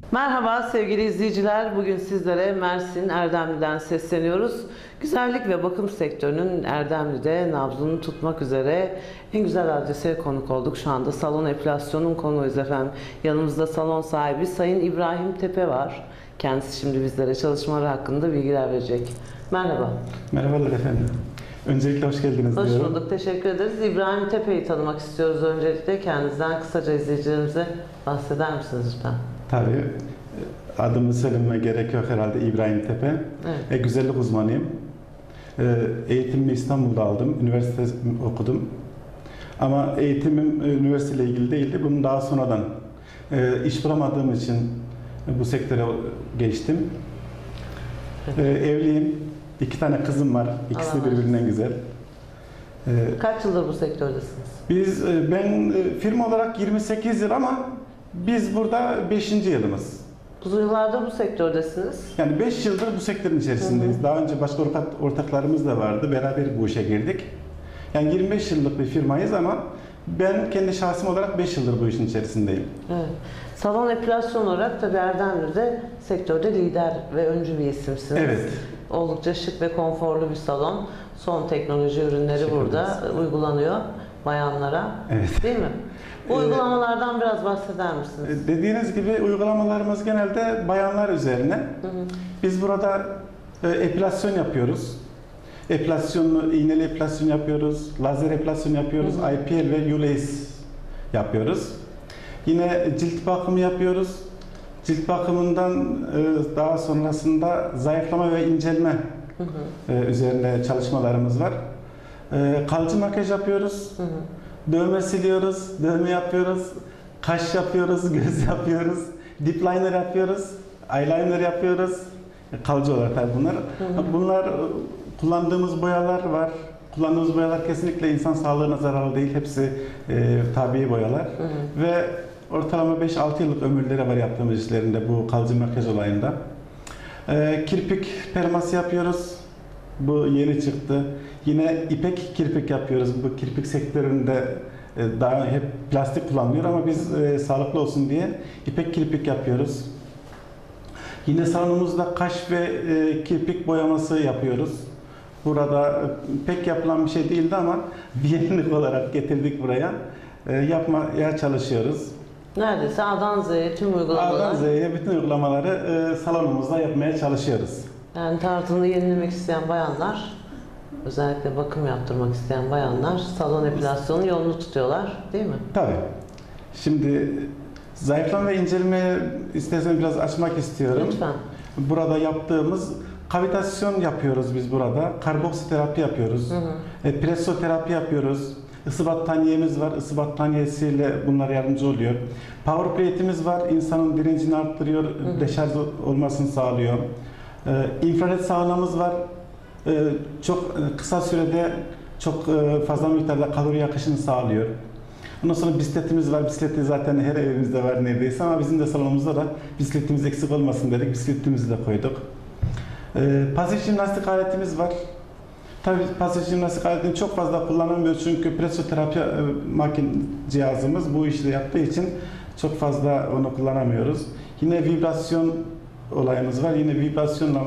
Merhaba sevgili izleyiciler. Bugün sizlere Mersin Erdemli'den sesleniyoruz. Güzellik ve bakım sektörünün Erdemli'de nabzını tutmak üzere en güzel adrese konuk olduk. Şu anda salon epilasyonun konuğuyuz efendim. Yanımızda salon sahibi Sayın İbrahim Tepe var. Kendisi şimdi bizlere çalışmaları hakkında bilgiler verecek. Merhaba. Merhabalar efendim. Öncelikle hoş geldiniz Hoş diyorum. bulduk. Teşekkür ederiz. İbrahim Tepe'yi tanımak istiyoruz öncelikle. Kendinizden kısaca izleyicilerimize bahseder misiniz lütfen? Tabii. Adımı söylememe gerek yok herhalde, İbrahim Tepe. Evet. Güzellik uzmanıyım. Eğitimimi İstanbul'da aldım. Üniversite okudum. Ama eğitimim üniversiteyle ilgili değildi. Bunu daha sonradan iş bulamadığım için bu sektöre geçtim. Evliyim. 2 tane kızım var. İkisi de birbirinden güzel. Kaç yıldır bu sektördesiniz? Ben firma olarak 28 yıl ama biz burada 5. yılımız. Uzun yıllardır bu sektördesiniz. Yani 5 yıldır bu sektörün içerisindeyiz. Daha önce başka ortaklarımız da vardı. Beraber bu işe girdik. Yani 25 yıllık bir firmayız ama ben kendi şahsım olarak 5 yıldır bu işin içerisindeyim. Evet. Salon epilasyon olarak tabii Erdemli'de sektörde lider ve öncü bir isimsiniz. Evet. Oldukça şık ve konforlu bir salon. Son teknoloji ürünleri Teşekkür burada ederiz. uygulanıyor bayanlara. Evet. Değil mi? Bu uygulamalardan biraz bahseder misiniz? Dediğiniz gibi uygulamalarımız genelde bayanlar üzerine. Biz burada epilasyon yapıyoruz. İğneli epilasyon yapıyoruz, lazer epilasyon yapıyoruz, IPL ve ULACE yapıyoruz. Yine cilt bakımı yapıyoruz. Cilt bakımından daha sonrasında zayıflama ve incelme üzerine çalışmalarımız var. Kalıcı makyaj yapıyoruz. Dövme siliyoruz, dövme yapıyoruz, kaş yapıyoruz, göz yapıyoruz, dip liner yapıyoruz, eyeliner yapıyoruz. Kalıcı olarak tabii bunlar. Bunlar kullandığımız boyalar var. Kullandığımız boyalar kesinlikle insan sağlığına zararlı değil. Hepsi tabii boyalar. Ve ortalama 5-6 yıllık ömürleri var yaptığımız işlerinde bu kalıcı makyaj olayında. Kirpik perması yapıyoruz. Bu yeni çıktı. Yine ipek kirpik yapıyoruz. Bu kirpik sektöründe daha hep plastik kullanılıyor ama biz sağlıklı olsun diye ipek kirpik yapıyoruz. Yine salonumuzda kaş ve kirpik boyaması yapıyoruz. Burada pek yapılan bir şey değildi ama bir yenilik olarak getirdik buraya. Yapmaya çalışıyoruz. Neredeyse A'dan Z'ye tüm uygulamalar. A'dan Z'ye bütün uygulamaları salonumuzda yapmaya çalışıyoruz. Yani tarzını yenilemek isteyen bayanlar, özellikle bakım yaptırmak isteyen bayanlar salon epilasyonu yolunu tutuyorlar, değil mi? Tabii. Şimdi zayıflama ve incelmeyi isterseniz biraz açmak istiyorum. Lütfen. Burada yaptığımız kavitasyon yapıyoruz biz burada. Karboksiterapi yapıyoruz. Presoterapi yapıyoruz. Isı battaniyemiz var. Isı battaniyesiyle bunlar yardımcı oluyor. Power plate'imiz var. İnsanın direncini arttırıyor. Deşarj olmasını sağlıyor. İnfrared saunamız var. Çok kısa sürede çok fazla miktarda kalori yakışını sağlıyor. Ondan sonra bisikletimiz var. Bisikleti zaten her evimizde var neredeyse ama bizim de salonumuzda da bisikletimiz eksik olmasın dedik. Bisikletimizi de koyduk. Pasif jimnastik aletimiz var. Tabii pasif jimnastik aletini çok fazla kullanamıyoruz çünkü presoterapi cihazımız bu işi yaptığı için çok fazla onu kullanamıyoruz. Yine vibrasyon olayımız var. Yine vibrasyonla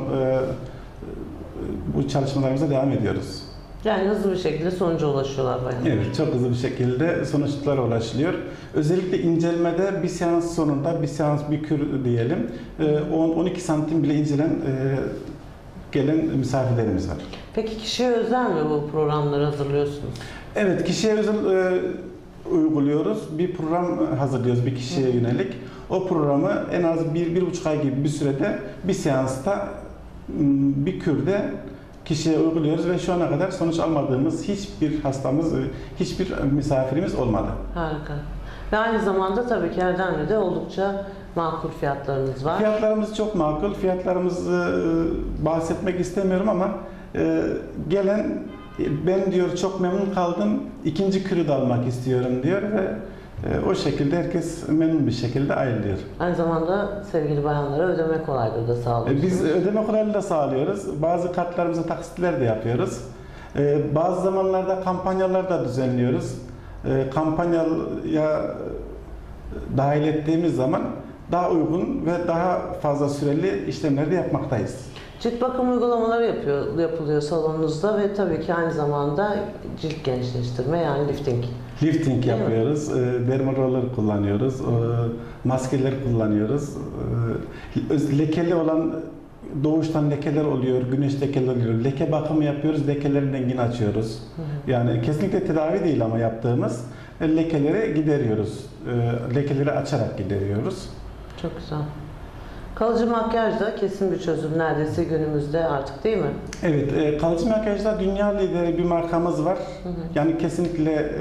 bu çalışmalarımıza devam ediyoruz. Yani hızlı bir şekilde sonuca ulaşıyorlar bayanlar. Evet, çok hızlı bir şekilde sonuçlara ulaşılıyor. Özellikle incelmede bir seans sonunda, bir kür diyelim, 10-12 santim bile incelen gelen misafirlerimiz var. Peki kişiye özel mi bu programları hazırlıyorsunuz? Evet, kişiye özel uyguluyoruz. Bir program hazırlıyoruz bir kişiye yönelik. O programı en az 1-1,5 ay gibi bir sürede bir seansta bir kürde kişiye uyguluyoruz ve şu ana kadar sonuç almadığımız hiçbir hastamız, hiçbir misafirimiz olmadı. Harika. Ve aynı zamanda tabii ki Erdemli'de oldukça makul fiyatlarınız var. Fiyatlarımız çok makul. Fiyatlarımızı bahsetmek istemiyorum ama gelen ben diyor çok memnun kaldım, ikinci kürü de almak istiyorum diyor ve o şekilde herkes memnun bir şekilde ayrılıyor. Aynı zamanda sevgili bayanlara ödeme kolaylığı da sağlıyorsunuz. Biz ödeme kolaylığı da sağlıyoruz. Bazı kartlarımıza taksitler de yapıyoruz. Bazı zamanlarda kampanyalar da düzenliyoruz. Kampanyaya dahil ettiğimiz zaman daha uygun ve daha fazla süreli işlemleri de yapmaktayız. Cilt bakım uygulamaları yapılıyor salonunuzda ve tabii ki aynı zamanda cilt gençleştirme yani lifting. Lifting Değil mi? yapıyoruz, derma roller kullanıyoruz, maskeler kullanıyoruz. Lekeli olan doğuştan lekeler oluyor, güneş lekeleri oluyor. Leke bakımı yapıyoruz, lekelerin rengini açıyoruz. Yani kesinlikle tedavi değil ama yaptığımız lekeleri gideriyoruz. Lekeleri açarak gideriyoruz. Çok güzel. Kalıcı makyaj da kesin bir çözüm neredeyse günümüzde artık, değil mi? Evet, kalıcı makyajda dünya lideri bir markamız var. Yani kesinlikle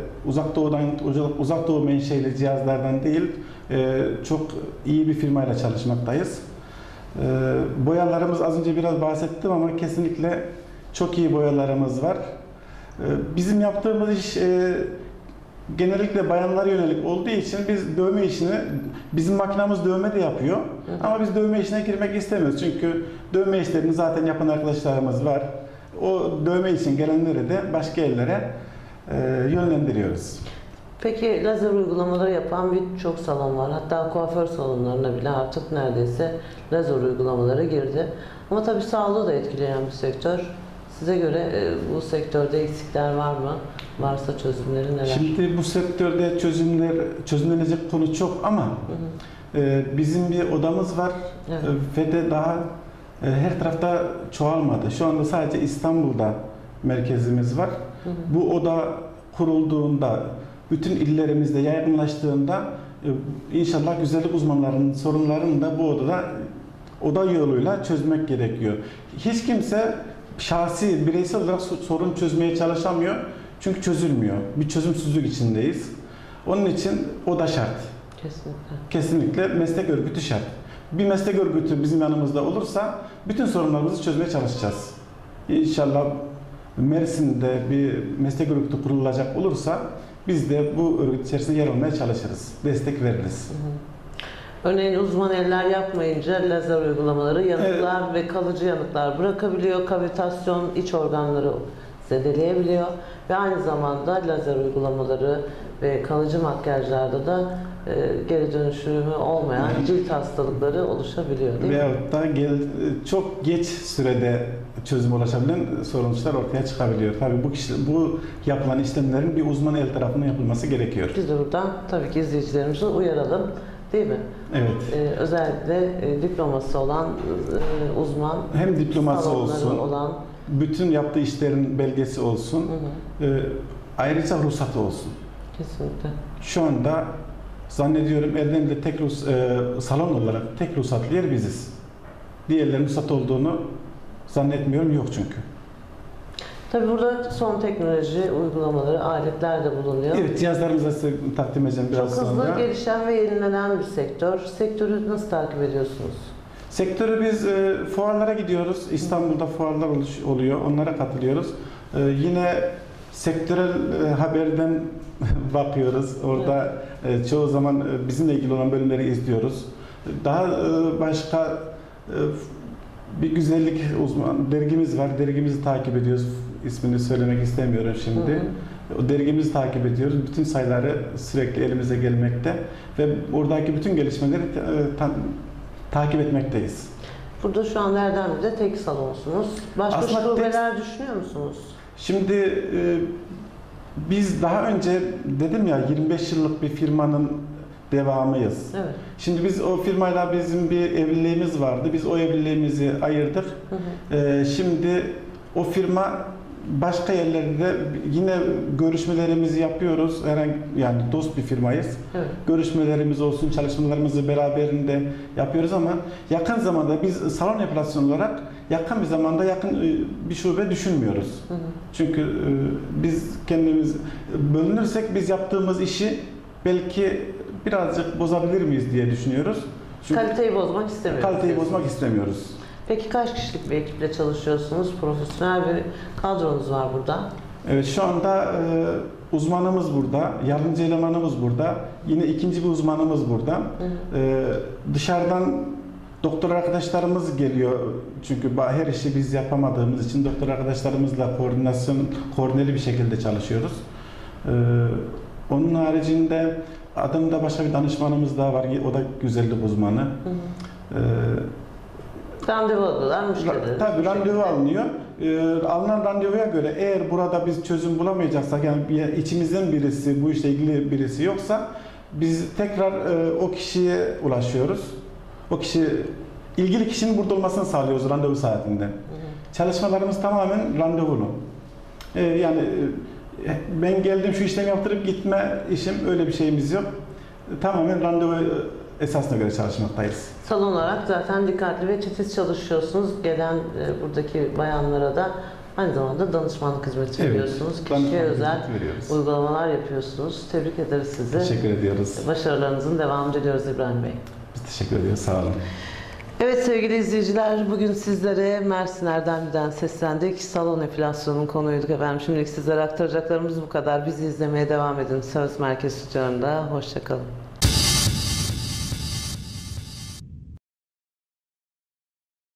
uzak doğu menşeli cihazlardan değil, çok iyi bir firmayla çalışmaktayız. Boyalarımız az önce biraz bahsettim ama kesinlikle çok iyi boyalarımız var. Bizim yaptığımız iş genellikle bayanlara yönelik olduğu için biz dövme işini, bizim makinamız dövme de yapıyor. Ama biz dövme işine girmek istemiyoruz. Çünkü dövme işlerini zaten yapan arkadaşlarımız var. O dövme için gelenleri de başka yerlere yönlendiriyoruz. Peki lazer uygulamaları yapan birçok salon var. Hatta kuaför salonlarına bile artık neredeyse lazer uygulamaları girdi. Ama tabii sağlığı da etkileyen bir sektör. Size göre bu sektörde eksikler var mı? Varsa çözümleri neler? Şimdi bu sektörde çözümlenecek konu çok ama bizim bir odamız var. Evet. Ve de daha her tarafta çoğalmadı. Şu anda sadece İstanbul'da merkezimiz var. Bu oda kurulduğunda, bütün illerimizde yaygınlaştığında inşallah güzellik uzmanlarının sorunlarını da bu oda yoluyla çözmek gerekiyor. Hiç kimse şahsi, bireysel olarak sorun çözmeye çalışamıyor. Çünkü çözülmüyor. Bir çözümsüzlük içindeyiz. Onun için oda şart. Kesinlikle. Kesinlikle meslek örgütü şart. Bir meslek örgütü bizim yanımızda olursa bütün sorunlarımızı çözmeye çalışacağız. İnşallah Mersin'de bir meslek örgütü kurulacak olursa biz de bu örgüt içerisinde yer almaya çalışırız. Destek veririz. Örneğin uzman eller yapmayınca lazer uygulamaları yanıklar ve kalıcı yanıklar bırakabiliyor. Kavitasyon, iç organları zedeleyebiliyor. Ve aynı zamanda lazer uygulamaları ve kalıcı makyajlarda da geri dönüşümü olmayan cilt hastalıkları oluşabiliyor, değil mi? Veyahut da çok geç sürede çözüm ulaşabilen sonuçlar ortaya çıkabiliyor. Tabii bu yapılan işlemlerin bir uzman el tarafından yapılması gerekiyor. Biz de buradan tabii ki izleyicilerimizi uyaralım, değil mi? Evet. Özellikle diploması olan uzman, Hem diploması salonları olsun, olan, bütün yaptığı işlerin belgesi olsun, ayrıca ruhsatı olsun. kesinlikle. Şu anda zannediyorum Erdem'de salon olarak tek ruhsatlı yer biziz. Diğerlerinin ruhsat olduğunu zannetmiyorum, yok çünkü. Tabii burada son teknoloji uygulamaları, aletler de bulunuyor. Evet, cihazlarımızı size takdim edeceğim biraz Çok hızlı sonra. gelişen ve yenilenen bir sektör. Sektörü nasıl takip ediyorsunuz? Sektörü biz fuarlara gidiyoruz. İstanbul'da fuarlar oluyor. Onlara katılıyoruz. Yine sektörel haberden bakıyoruz. Orada çoğu zaman bizimle ilgili olan bölümleri izliyoruz. Daha başka bir güzellik uzman dergimiz var. Dergimizi takip ediyoruz. İsmini söylemek istemiyorum şimdi. O dergimizi takip ediyoruz. Bütün sayıları sürekli elimize gelmekte ve oradaki bütün gelişmeleri takip etmekteyiz. Burada şu an Erdemli'de tek salonsunuz. Başka Aslında şubeler düşünüyor musunuz? Şimdi biz daha önce dedim ya 25 yıllık bir firmanın devamıyız. Evet. Şimdi biz o firmayla bizim bir evliliğimiz vardı. Biz o evliliğimizi ayırdık. Şimdi o firma başka yerlerde yine görüşmelerimizi yapıyoruz. Yani dost bir firmayız. Evet. Görüşmelerimiz olsun, çalışmalarımızı beraberinde yapıyoruz ama yakın zamanda biz salon epilasyon olarak yakın bir zamanda bir şube düşünmüyoruz. Çünkü biz kendimiz bölünürsek biz yaptığımız işi belki birazcık bozabilir miyiz diye düşünüyoruz. Çünkü Kaliteyi bozmak istemiyoruz. kaliteyi bozmak istemiyoruz. Peki kaç kişilik bir ekiple çalışıyorsunuz? Profesyonel bir kadronuz var burada. Evet, şu anda uzmanımız burada, yardımcı elemanımız burada, yine ikinci bir uzmanımız burada. Dışarıdan doktor arkadaşlarımız geliyor çünkü her işi biz yapamadığımız için doktor arkadaşlarımızla koordineli bir şekilde çalışıyoruz. Onun haricinde Adımda başka bir danışmanımız daha var. O da güzellik uzmanı. Randevu alıyorlar müşteriler. Tabii randevu alınıyor. Alınan randevuya göre eğer burada biz çözüm bulamayacaksak, yani içimizden birisi, bu işle ilgili birisi yoksa biz tekrar o kişiye ulaşıyoruz. O kişi, ilgili kişinin burada olmasını sağlıyoruz randevu saatinde. Çalışmalarımız tamamen randevulu. Yani ben geldim şu işlemi yaptırıp gitme işim, öyle bir şeyimiz yok. Tamamen randevu esasına göre çalışmaktayız. Salon olarak zaten dikkatli ve titiz çalışıyorsunuz. Gelen buradaki bayanlara da aynı zamanda danışmanlık hizmeti veriyorsunuz. Kişiye özel uygulamalar yapıyorsunuz. Tebrik ederiz sizi. Teşekkür ediyoruz. Başarılarınızın devamını diliyoruz İbrahim Bey. Biz teşekkür ediyoruz. Sağ olun. Evet sevgili izleyiciler, bugün sizlere Mersin Erdemli'den seslendik. Salon epilasyonunun konuyduk efendim. Şimdilik sizlere aktaracaklarımız bu kadar. Bizi izlemeye devam edin. Söz Merkez Stüdyo'nda. Hoşça kalın.